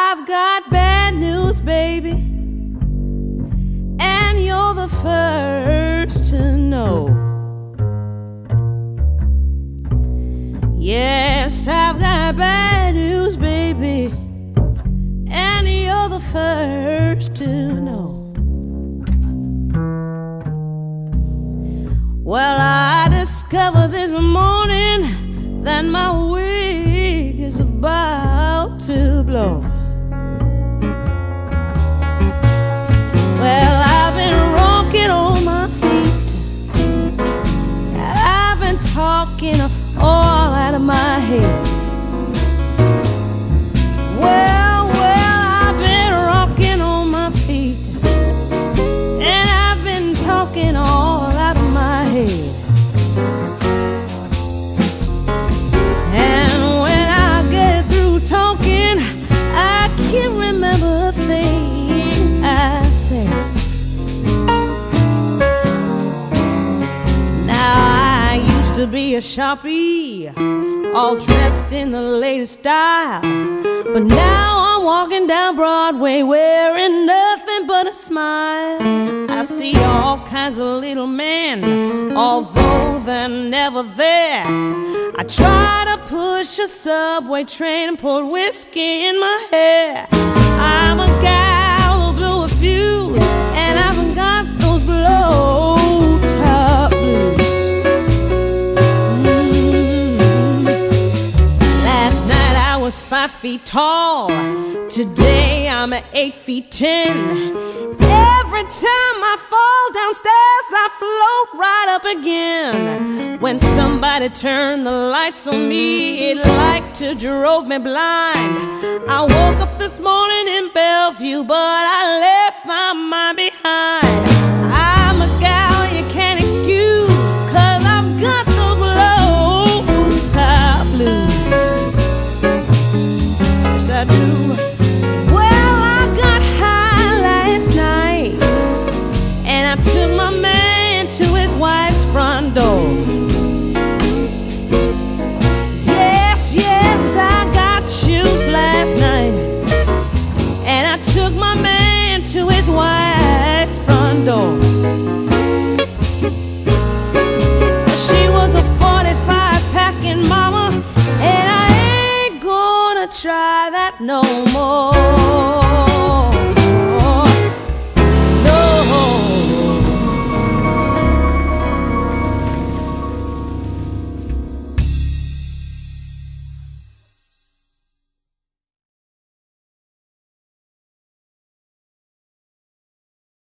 I've got bad news, baby, and you're the first to know. Yes, I've got bad news, baby, and you're the first to know. Well, I discovered this morning that my wig is about to blow. Well, I've been rocking on my feet, I've been talking all out of my head. Well, I've been rocking on my feet, and I've been talking all out of my head. And when I get through talking, I can't remember a thing I said. Now, I used to be a sharpie, all dressed in the latest style, but now I'm walking down Broadway wearing nothing but a smile. I see all kinds of little men, although they're never there. I try to push a subway train and pour whiskey in my hair. I'm a gal who blew a fuse, and I've got those Blowtop Blues. Last night I was 5 feet tall, today I'm at 8 feet 10. Every time I fall downstairs, I float right up again. When somebody turned the lights on me, it like to drove me blind. I woke up this morning in Bellevue, but I left my mind behind. I'm a gal you can't excuse, 'cause I've got those Blowtop Blues. Yes, I do. Well, I got high last night, and I took my man to his wife's front door. Yes, I got chills last night, and I took my man to his wife's front door. She was a 45 packing mama, and I ain't gonna try that no more.